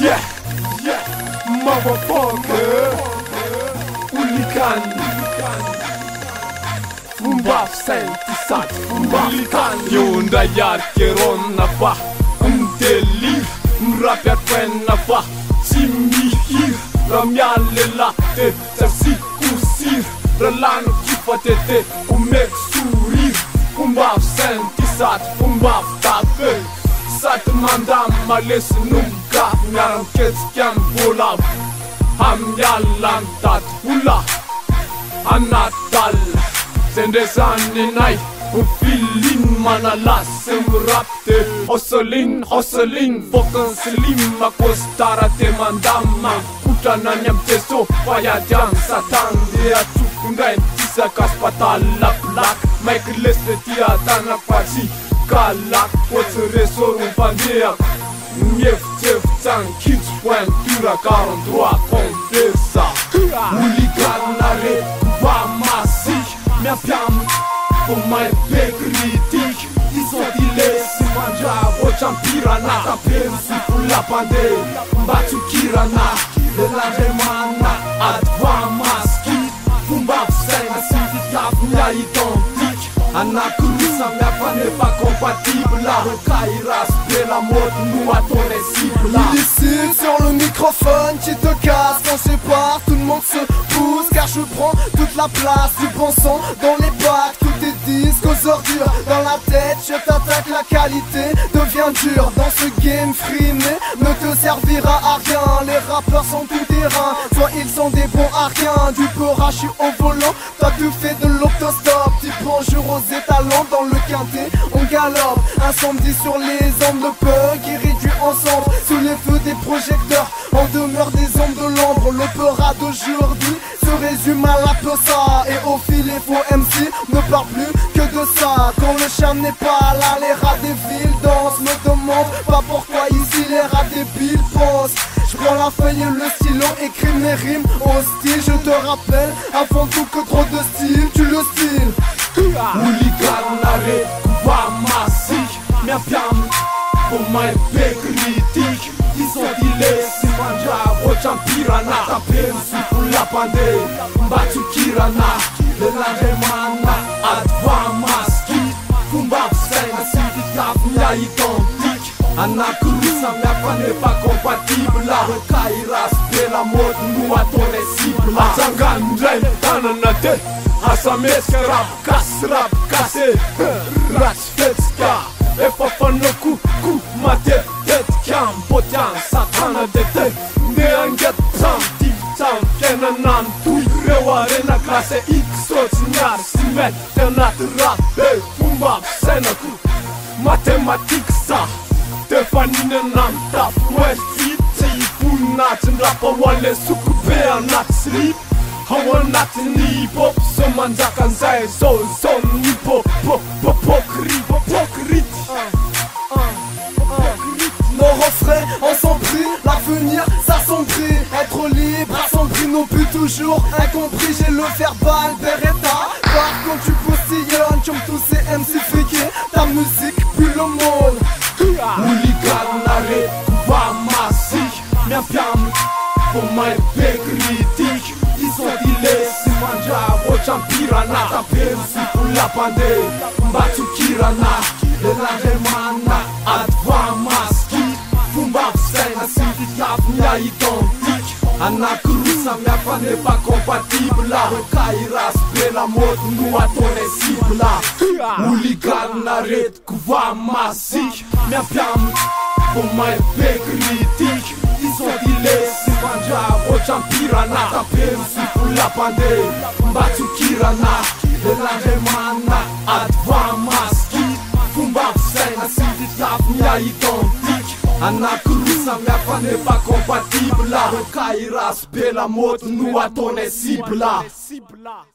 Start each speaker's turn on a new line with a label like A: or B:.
A: Yeah, yeah, motherfucker. Hooligan. Fumbaf sentisat, fumbaf. Yunda yarkeronna va. Delir, mrapia quenna va. Timihir, ramiale latte. Tersi kusir, relano kifatete. Umek surir. Fumbaf sentisat, fumbaf tape. Sat mandam males nunca. Ngaram ketskam volav. Am yalam tat hula. Anatal. Sendesani nai. Filin manalas rapte. Hustling, fokan slim. Akostara te mandama. Kutana nyam teso. Payadam satan. Dia tukundai. Tisa kaspatal la plak. Mike leste tia tana fati. Kalak, what's a resort un pandea. Mief, tef, tan, kids, when dura caron droit contesa. Hooliganare, va massig. Mia piam, pour my pe critic. Disodile, si mangia, vocem pirana. Tapem suful la pande, mbatu kirana. De la remana, adva maski. Fumba senga, sindicat, mia identique. Anacruza mea fa n'est pas compatible. La recailleras de la mode, nous à ton cible.
B: Illicite sur le microphone qui te casse. On sépare, tout le monde se pousse. Car je prends toute la place du bon son dans les bacs. Tous tes disques aux ordures dans la tête. Je t'attaque, la qualité devient dure. Dans ce game free mais ne te servira à rien. Les rappeurs sont tout terrain. Soit ils sont des bons à rien. Du pora, je suis au volant. Toi tu fais de l'autostop. Dis bonjour aux étalons dans le quintet, on galope. Un samedi sur les ondes de peur qui réduit ensemble. Sous les feux des projecteurs, en demeure des ombres de l'ombre. L'opéra d'aujourd'hui se résume à la pessa. Et au fil les faux MC ne parlent plus que de ça. Quand le charme n'est pas là, les rats des villes dansent. Me demande pas pourquoi ici les rats débiles pensent. Je prends la feuille et le stylo, écris mes rimes hostiles. Je te rappelle avant tout que trop de style, tu le styles.
A: Hooliganare, va massig. Mia piam, pour my pe critic. Disodile, si mangia, vocem pirana. Tapem suful la pande, mbatu kirana. De la remana, adva maski. Fumbaf senga, sindicat, mia identique. Anacruza mea fa n'est pas compatible. La recailleras de la mode, nous à ton cible. Atangan dream, tananate. Asameska rap kase. Rats fetska. E fafanoku ku matet tet kam potan satana de te. Ne anget tam tip tam kenanan tui. Reware na clase X toți nyar simet tenat rap. Hey, fumbap senaku matematik sa. Tefanine nam tap mwesti ti funat rapa wale suku be anat sleep. Hawa natin ni pop so manjakan say so ni pop hypocrite.
B: Nos refrains en sont pris, l'avenir s'assombrit. Être libre assombrit non plus toujours incompris. J'ai le verbal Beretta. Par contre tu postillonnes comme tous ces MC friqués. Ta musique pue le monde.
A: Hooliganare, va massig. Mia piam, pour my pe critic. Disodile, si mangia, vocem pirana. Tapem suful la pande, mbatu kirana. De la remana, adva maski. Fumbaf senga, sindicat, mia identique. Anacruza mea fa n'est pas compatible. La recailleras de la mode, nous à ton cible. Hooliganare, va massig. Mea piam, pour my pe critic. Disodile, si mangia, vocem pirana. Tapem suful la pande, mbatu kirana. De la remana, adva maski. Fumbaf senga, sindicat, mia identique. Anacruza mea fa n'est pas compatible. La recailleras pe la mode, nous à ton cible.